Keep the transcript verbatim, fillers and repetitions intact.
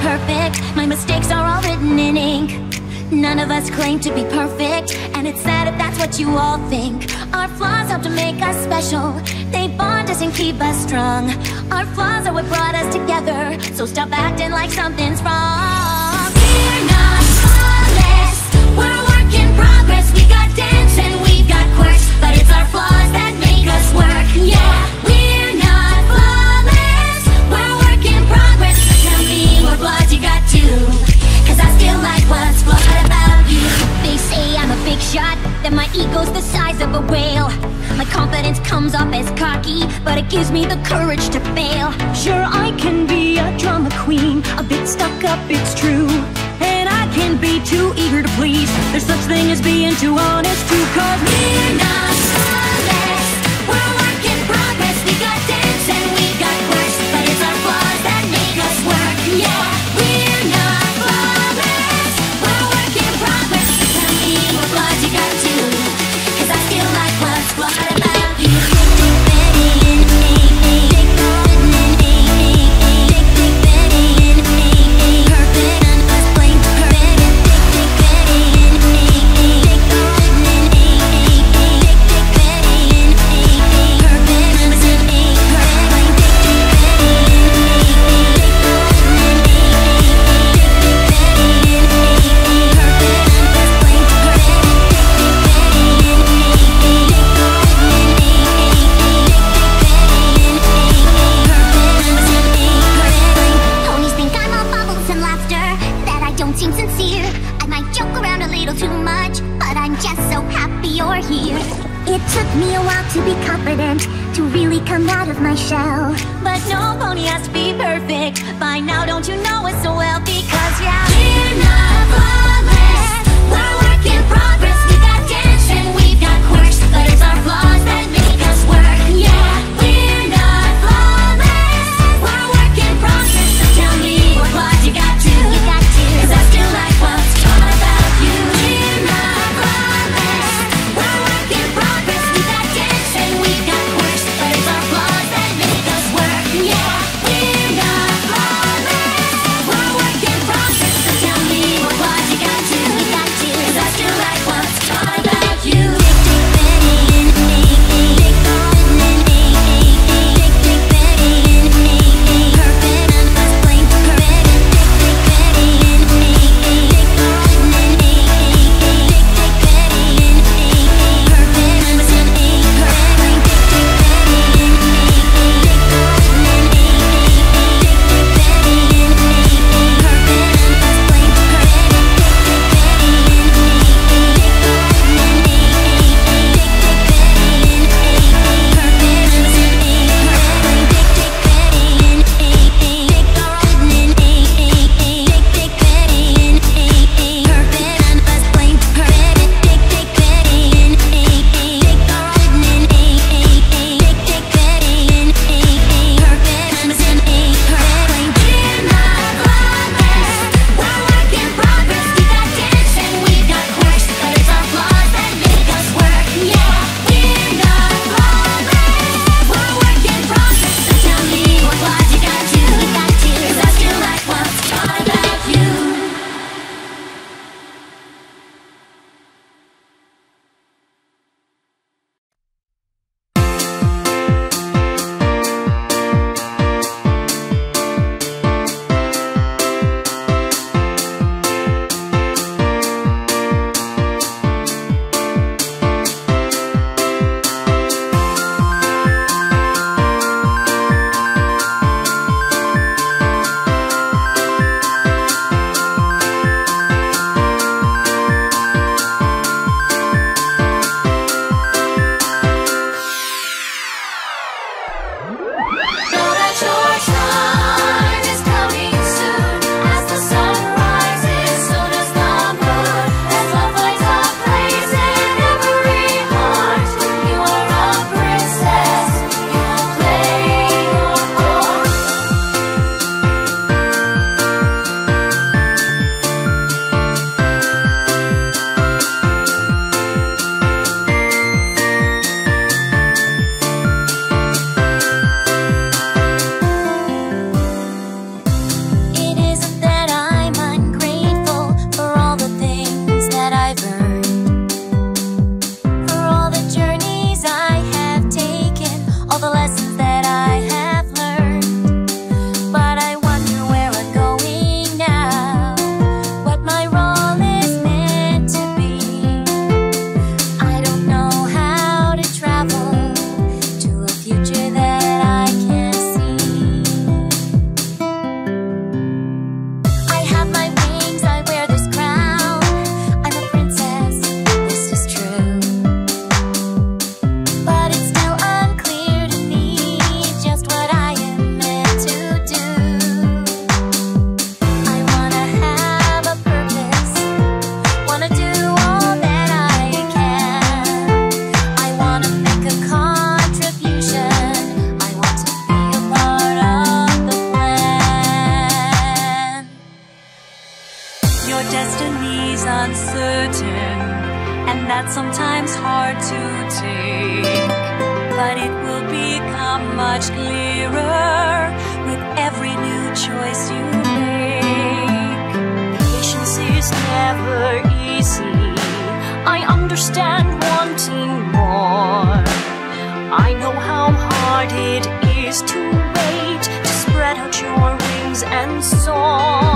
perfect. My mistakes are all written in ink. None of us claim to be perfect, and it's sad if that's what you all think. Our flaws help to make us special. They bond us and keep us strong. Our flaws are what brought us together, so stop acting like something's wrong. We're not flawless, we're a work in progress. We got dents and we've got quirks, but it's our flaws that make us work. Yeah, we're not flawless, we're a work in progress. Tell me what flaws you got too, cause I still like what's flawed about you. They say I'm a big shot, that my ego's the size of a whale. My confidence comes off as cocky, but it gives me the courage to fail. Sure, I can be a drama queen, a bit stuck up, it's true. And I can be too eager to please. There's such thing as being too honest too, cause we're not flawless, we're a work in progress. We got dents and we got quirks, but it's our flaws that make us work. Yeah, we're not flawless, we're a work in progress. Tell me what flaws you got too, cause I still like what's flawed about you. It took me a while to be confident, to really come out of my shell. But no pony has to be perfect. By now, don't you know it so well? Because yeah, we're not flawless, we're a work in progress. We got dents and we've got quirks, but it's our flaws that make us work. Yeah, we're not flawless, we're a work in progress. So tell me what flaws you got too, you got to, cause I still like what's flawed about you. We're not flawless, we're a work in progress. We got dents and we've got quirks, but it's our flaws that make us work. Yeah, we're not flawless, we're your destiny's uncertain, and that's sometimes hard to take, but it will become much clearer with every new choice you make. Patience is never easy, I understand wanting more. I know how hard it is to wait, to spread out your wings and soar.